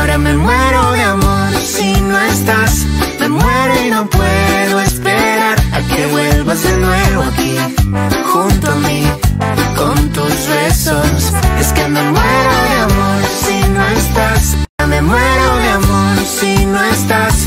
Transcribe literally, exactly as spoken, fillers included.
Ahora me muero de amor si no estás. Me muero y no puedo esperar a que vuelvas de nuevo aquí, junto a mí, con tus besos. Es que me muero de amor si no estás. Me muero de amor si no estás.